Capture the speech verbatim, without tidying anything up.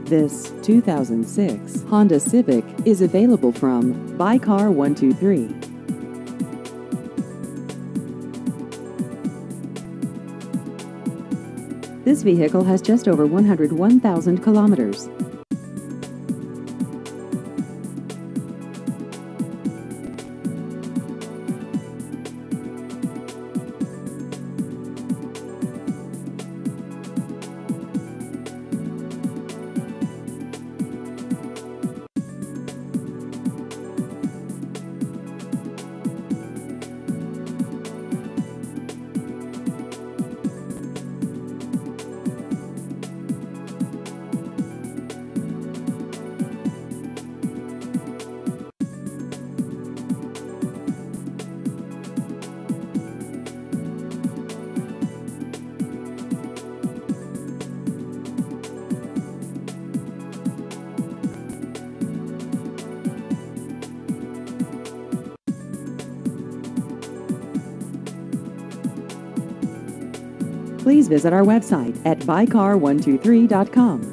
This two thousand six Honda Civic is available from Buy Car one two three. This vehicle has just over one hundred one thousand kilometers. Please visit our website at buy car one two three dot com.